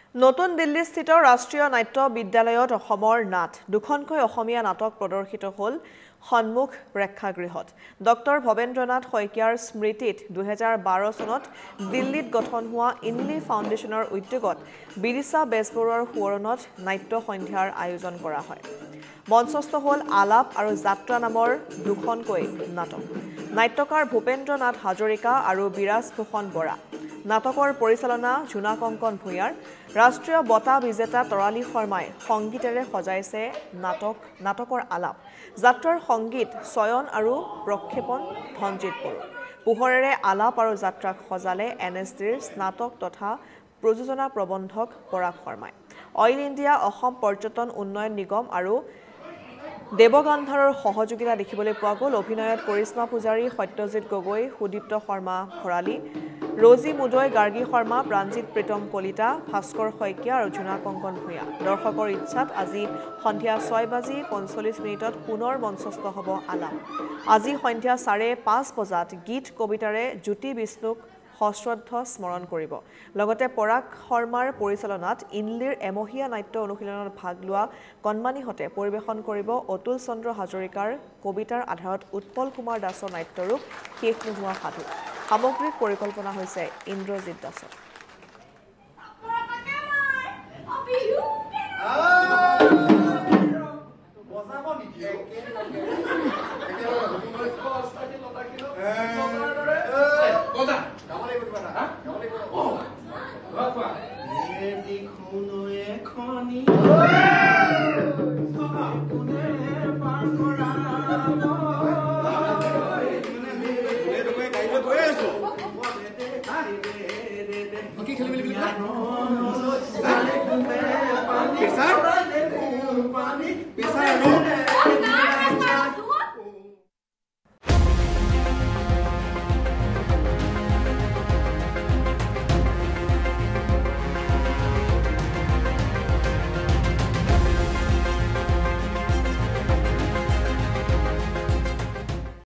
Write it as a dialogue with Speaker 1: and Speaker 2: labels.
Speaker 1: নতুন দিল্লীস্থিত ৰাষ্ট্ৰীয় নাট্য বিদ্যালয়ত অসমৰ নাট দুখনকৈ অসমীয়া নাটক প্ৰদৰ্শিত হ'ল সন্মুখ প্ৰেক্ষাগৃহত ডক্টৰ ভৱেন্দ্ৰনাথ শইকীয়াৰ স্মৃতিত 2012 চনত দিল্লীত গঠন হোৱা ইনলি ফাউণ্ডেশ্যনৰ উদ্যোগত বিদিশা বেজবৰুৱাৰ সোঁৱৰণত নাট্য সন্ধ্যাৰ আয়োজন কৰা হয় মঞ্চস্থ হ'ল আলাপ আৰু যাত্ৰা নামৰ দুখনকৈ নাটক নাট্যকাৰ ভূপেন্দ্ৰনাথ হাজৰিকা আৰু বিৰাজ ভূষণ বৰা নাটকৰ পৰিচালনা জুনা কংকন ভূঞাৰ ৰাষ্ট্ৰীয় বঁটা বিজেতা তৰালী শৰ্মাই সংগীতেৰে সজাইছে নাটকৰ আলাপ যাত্ৰাৰ সংগীত চয়ন আৰু প্ৰক্ষেপণ ধনজিত বড়ো পোহৰেৰে আলাপ আৰু যাত্ৰাক সজালে এনএছডিৰ স্নাতক তথা প্ৰযোজনা প্ৰবন্ধক পৰাগ শৰ্মাই অইল ইণ্ডিয়া অসম পৰ্যটন উন্নয়ন নিগম আৰু দেৱগান্ধাৰৰ সহযোগিতা দেখিবলৈ পোৱা গ'ল অভিনয়ত কৰিশ্মা পূজাৰী সত্যজিৎ গগৈ সুদীপ্ত শৰ্মা ভৰালী ৰজি মুদৈ গাৰ্গী শৰ্মা প্ৰাঞ্জিত প্ৰীতম কলিতা ভাস্কৰ শইকীয়া আৰু জুনা কংকন ভূঞা দৰ্শকৰ ইচ্ছাত আজি সন্ধিয়া 6:45 পুনৰ মঞ্চস্থ হ'ব আলাপ আজি সন্ধিয়া 5:30 বজাত গীত কবিতাৰে জ্যোতি বিষ্ণুক সশ্ৰদ্ধ স্মৰণ কৰিব লগতে পৰাগ শৰ্মাৰ পৰিচালনাত ইনলিৰ এমহীয়া নাট্য অনুশীলনত ভাগ লোৱা কণমানিহঁতে পৰিৱেশন কৰিব অতুল চন্দ্ৰ হাজৰিকাৰ কবিতাৰ আধাৰত উৎপল কুমাৰ দাসৰ নাট্যৰূপ শেষ নোহোৱা সাধু সামগ্ৰিক পৰিকল্পনা হৈছে ইন্দ্ৰজিৎ দাসৰ
Speaker 2: Sir?